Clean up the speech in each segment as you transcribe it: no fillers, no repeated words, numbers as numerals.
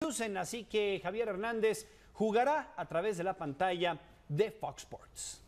Leverkusen, así que Javier Hernández jugará a través de la pantalla de Fox Sports.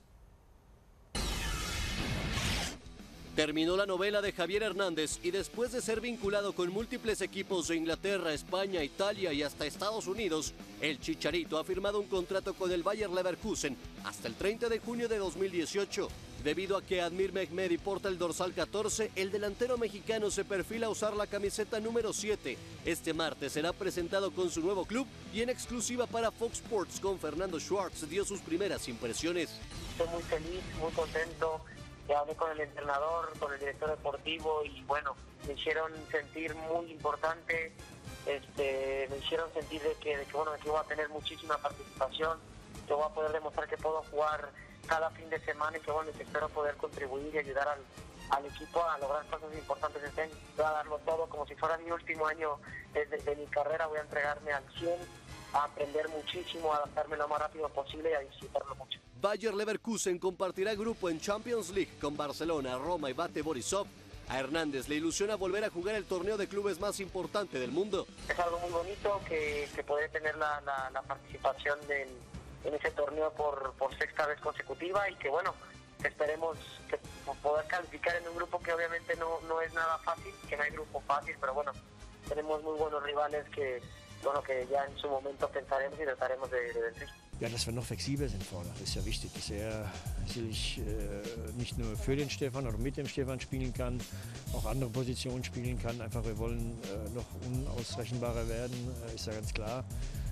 Terminó la novela de Javier Hernández y después de ser vinculado con múltiples equipos de Inglaterra, España, Italia y hasta Estados Unidos, el Chicharito ha firmado un contrato con el Bayer Leverkusen hasta el 30 de junio de 2018. Debido a que Admir Mehmedi porta el dorsal 14, el delantero mexicano se perfila a usar la camiseta número 7. Este martes será presentado con su nuevo club y en exclusiva para Fox Sports con Fernando Schwartz dio sus primeras impresiones. Estoy muy feliz, muy contento. Ya hablé con el entrenador, con el director deportivo y bueno, me hicieron sentir muy importante, me hicieron sentir de que voy a tener muchísima participación, que voy a poder demostrar que puedo jugar cada fin de semana y que bueno, espero poder contribuir y ayudar al equipo a lograr cosas importantes este año. Voy a darlo todo como si fuera mi último año de mi carrera, voy a entregarme al 100, a aprender muchísimo, a adaptarme lo más rápido posible y a disfrutarlo mucho. Bayer Leverkusen compartirá grupo en Champions League con Barcelona, Roma y Bate Borisov. A Hernández le ilusiona volver a jugar el torneo de clubes más importante del mundo. Es algo muy bonito que poder tener la participación en ese torneo por sexta vez consecutiva y que bueno, esperemos que poder calificar en un grupo que obviamente no es nada fácil, que no hay grupo fácil, pero bueno, tenemos muy buenos rivales que ya en su momento pensaremos y trataremos de vencer. Ja, dass wir noch flexibel sind vorne, das ist ja wichtig, dass er sicherlich nicht nur für den Stefan oder mit dem Stefan spielen kann, auch andere Positionen spielen kann. Einfach, wir wollen noch unausrechenbarer werden, ist ja ganz klar.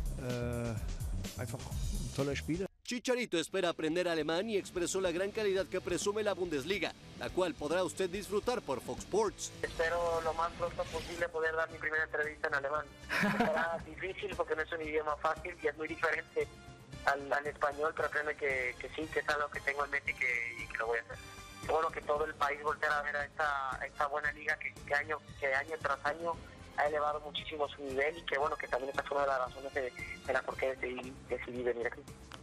Einfach ein toller Spieler. Chicharito espera aprender alemán y expresó la gran calidad que presume la Bundesliga, la cual podrá usted disfrutar por Fox Sports. Espero lo más pronto posible poder dar mi primera entrevista en alemán. Será difícil porque no es un idioma fácil y es muy diferente al español, pero créeme que sí, que es algo que tengo en mente y que lo voy a hacer. Bueno, que todo el país volteara a ver a esta buena liga que año tras año ha elevado muchísimo su nivel y que bueno, que también esa fue una de las razones de la por qué decidí venir aquí.